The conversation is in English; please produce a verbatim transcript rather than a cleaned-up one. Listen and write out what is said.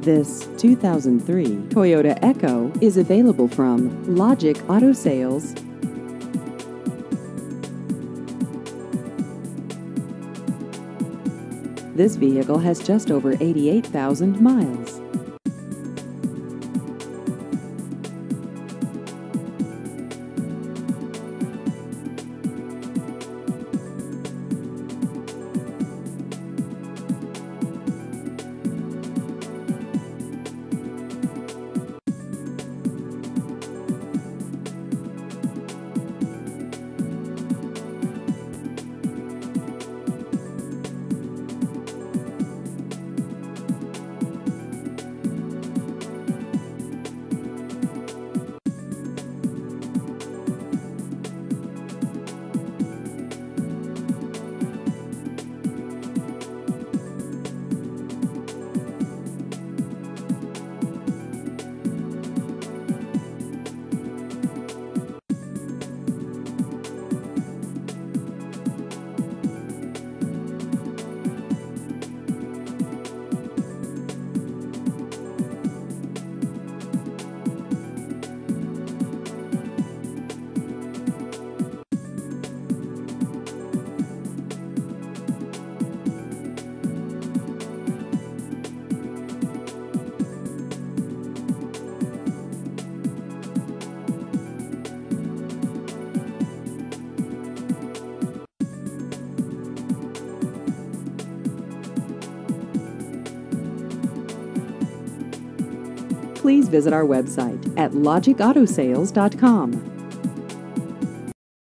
This two thousand three Toyota Echo is available from Logic Auto Sales. This vehicle has just over eighty-eight thousand miles. Please visit our website at logic auto sales dot com.